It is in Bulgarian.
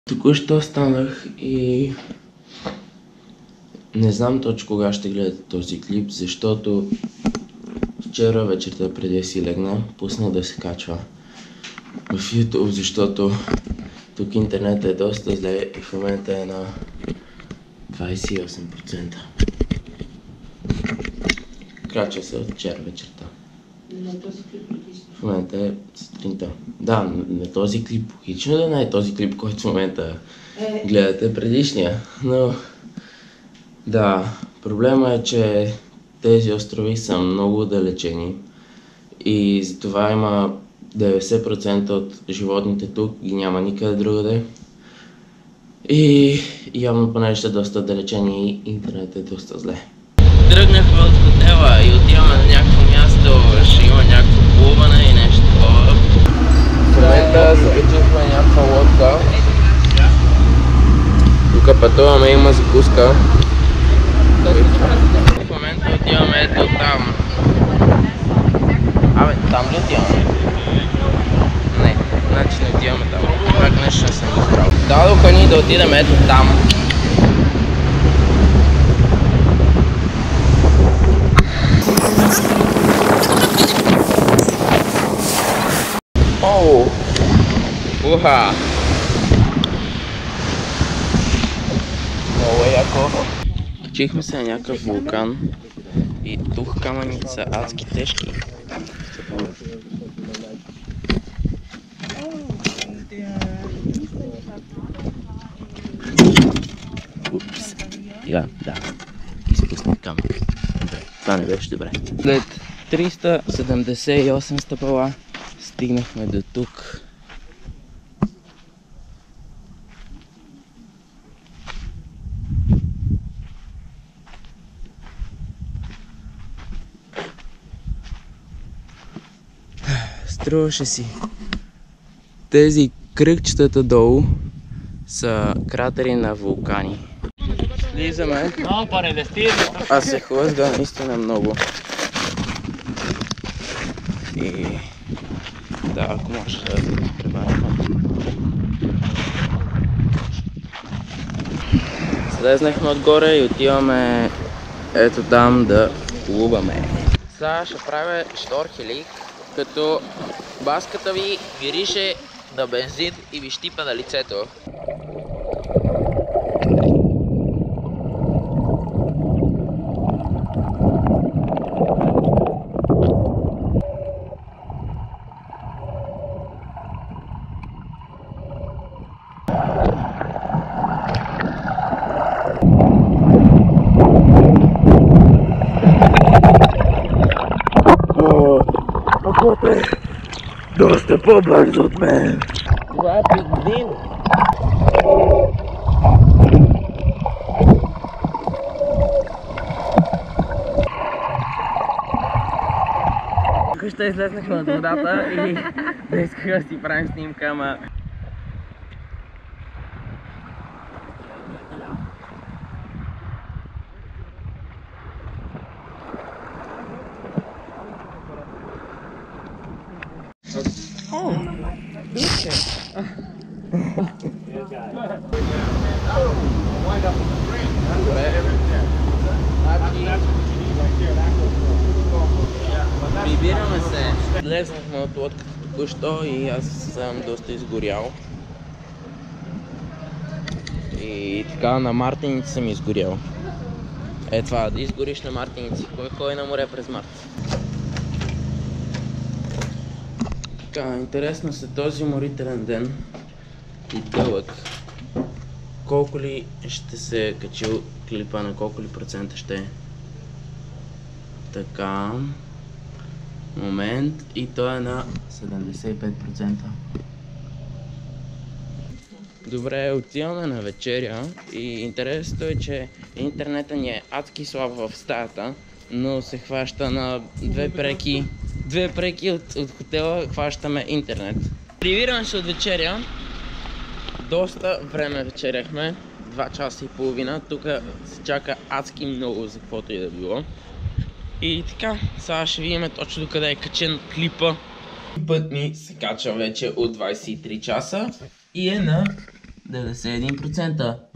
Току-що станах и не знам точно кога ще гледате този клип, защото вчера вечерта преди да си легна, пуснах да се качва в YouTube, защото тук интернетът е доста зле и в момента е на 28%. Качва се от вчера вечерта. На този клип предишно. В момента е сутринта. Да, на този клип. Логично да не е този клип, който в момента гледате, предишния. Но да, проблема е, че тези острови са много далечени и затова има 90% от животните тук ги няма никъде другаде. И явно понеже са доста далечени и интернет е доста зле. Тръгнахме от хотела и отиваме на някакво място, ще има някакво плуване и нещо такова. В момента закачихме някаква лодка. Тук пътуваме, има закуска. В момента отиваме ето там. Абе, там ли отиваме? Не, значи не отиваме там. Как нещо не съм го забрал. Дадоха ни да отидем ето там. Оу! Уха! Много яко! Качихме се на някакъв вулкан и тук камъните са адски тежки. Упс. Да. Изпуснах камък. Добре, това не беше добре. След 378 стъпала стигнахме до тук. Струваше си. Тези кръгчетата долу са кратери на вулкани. Слизаме. А се хлъзга наистина много. И да, ако може да пребарим. Слезнахме отгоре и отиваме ето там да плуваме. Сега ще правя шторхелик, като баската ви рише на бензин и ви щипа на лицето. Е доста по-бързо от мен. Това е пингвин. Току-що излезнахме от водата и не исках да си правим снимка, ама... О, дуче! Прибираме се. Слезнахме от лодката току-що и аз съм доста изгорял. И така на мартеници съм изгорял. Е това, да изгориш на мартеници. Кой ходи на море през март? Така, интересно се този уморителен ден и дълъг. Колко ли ще се е качил клипа, на колко ли процента ще е? Така, момент и то е на 75%. Добре, отиваме на вечеря и интересното е, че интернетът ни е адски слаб в стаята, но се хваща на две преки от хотела, хващаме интернет. Прибираме се от вечеря. Доста време вечеряхме, 2 часа и половина. Тук се чака адски много за каквото и да било. И така, сега ще видим точно къде е качен клипа. Път ми се кача вече от 23 часа и е на 91%.